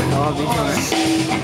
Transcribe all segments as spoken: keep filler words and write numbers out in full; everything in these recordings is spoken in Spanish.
No, bicho, ¿eh?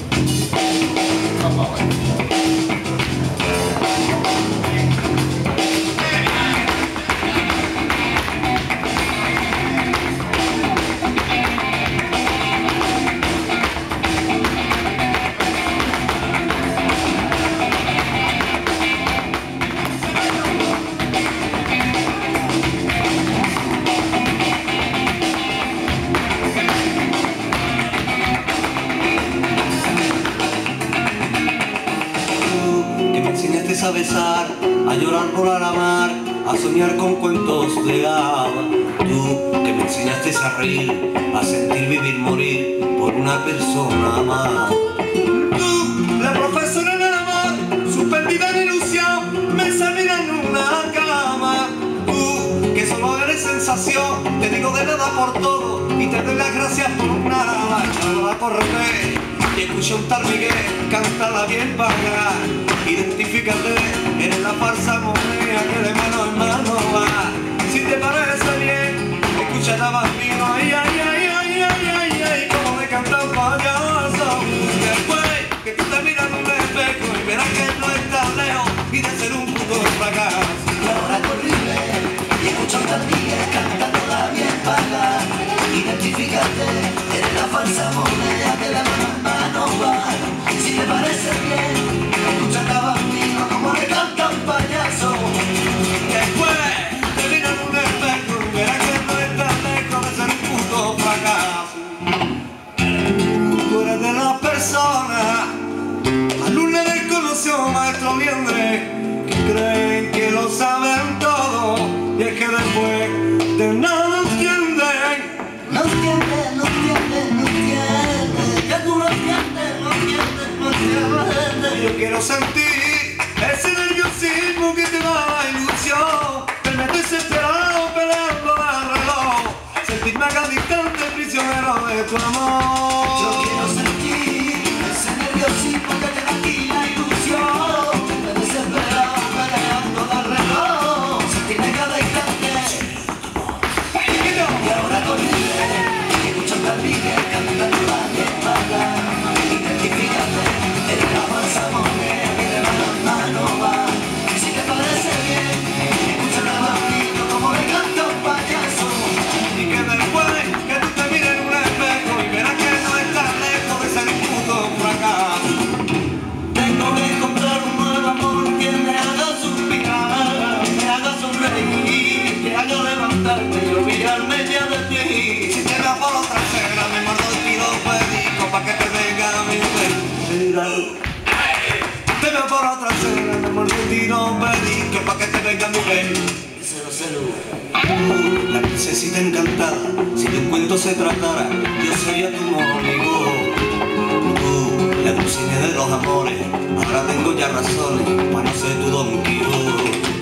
A besar, a llorar por la mar, a soñar con cuentos de hadas. Tú que me enseñaste a reír, a sentir, vivir, morir por una persona amada. Tú, la profesora en el amor, suspendida en ilusión, me examina en una cama. Tú que solo eres sensación, te digo de nada por todo y te doy las gracias por nada. Nada por revés, y escucha un tal Miguel, cántala bien paga. Identifícate, eres la farsa moneda que de mano en mano va. Si te parece bien, escucha la bambino, ay, ay, ay, ay, ay, ay, ay, como me canta un payaso. Después que tú te miras en un espejo y verás que no estás lejos y de ser un puto fracaso. Y ahora corrible, y escucha un tal Miguel, cantándola bien paga. Identifícate, eres la falsa moneda que de mano en mano va. Si te parece bien, escucha la bambino como le canta un payaso. Después te miras en un espejo y verás que no estás lejos de ser un puto fracaso. Tú eres de las personas, alumna desconocido, maestro liendre, que creen que lo saben todo y es que después de nada entienden. No entiendes, no entiendes, no entiendes, que tú no entiendes, no entiendes, no entiendes. Yo quiero sentir ese nerviosismo que te da la ilusión, verme desesperado peleando al reloj, sentirme acá distante, prisionero de tu amor. Yo quiero sentir ese nerviosismo que te da aquí la ilusión, verme desesperado peleando al reloj, sentirme cada instante. Y ahora corrible, escucha un tal Miguel cantándola bien paga. Identifícate, eres la falsa moneda que de mano en mano va. Si te parece bien, escucha la bambino como le canta un payaso. Y que después que tú te mires en un espejo y verás que no estás lejos de ser un puto fracaso. Tengo que encontrar un nuevo amor que me haga suspirar, me haga sonreír, que haga levantarme y olvidarme ya de ti. Si te veo por la trasera me muerdo el tiro perico pa' que te venga mi mentira. Te veo por la trasera me muerdo el tiro perico pa' que te venga mi mentira. Cero, cero. Tú, la princesita encantada, si de un cuento se tratara, yo sería tu amigo. Tú, la dulcinea de los amores, ahora tengo ya razones para no ser tu Don Quijote.